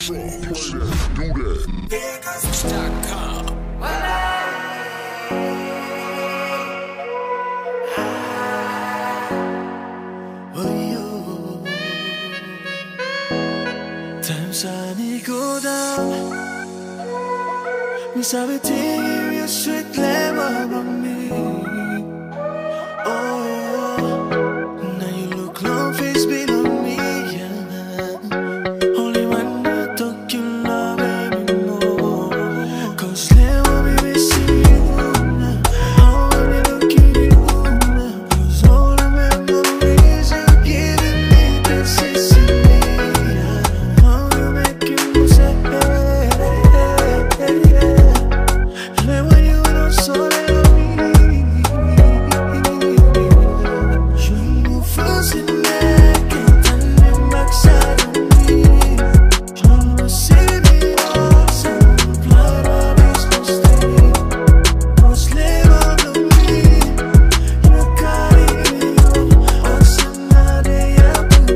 Tutak. Times I need go down. Me sabe ting you sweet glamour on me. Oh, now you look long face below me, yeah. Only when I talk you love anymore. Cause now I'll be missing you now. How I'll be looking you now. Cause all the memories you're giving me, this is in me. How you making me say, then when you don't so let me, you move fast in neck and turning backside on me. You don't see me lost and the blood of his mistake. No slave of me, you carry me up, or somebody else to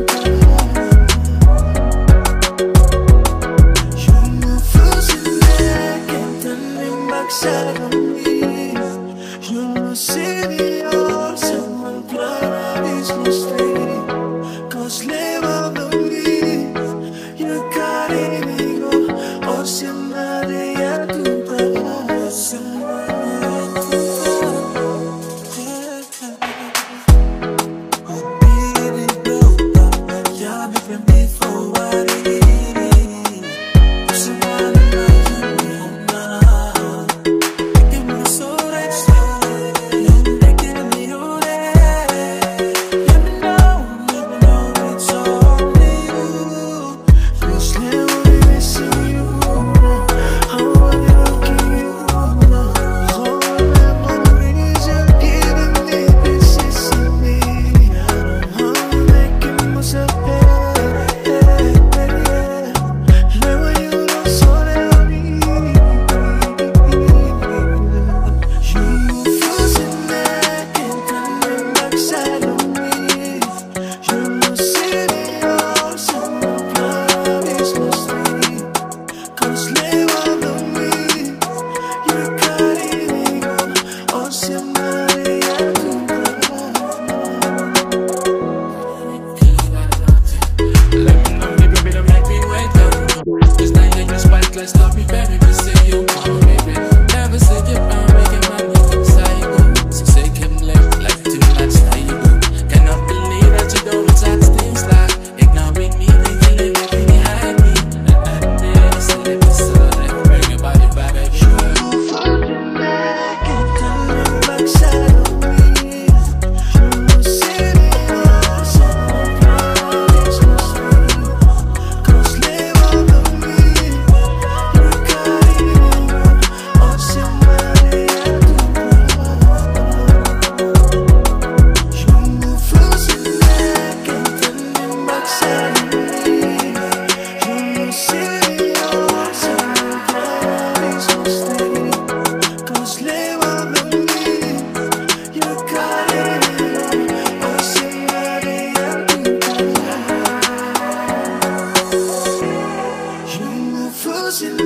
you move fast in neck and turning backside on me. You don't see me lost and the blood of his mistake. Cause slave of me, you carry me up, or somebody else to Stop me, baby, but say you want me, baby. Never say goodbye, making my move inside you. So say him like too much style. Cannot believe that you don't touch things like ignoring me, then you leave me behind me. And then say let me sorry, bring your body back, baby. You fall back and turn backside on me. You don't see me lost and the blood is my street. Cause live over me. In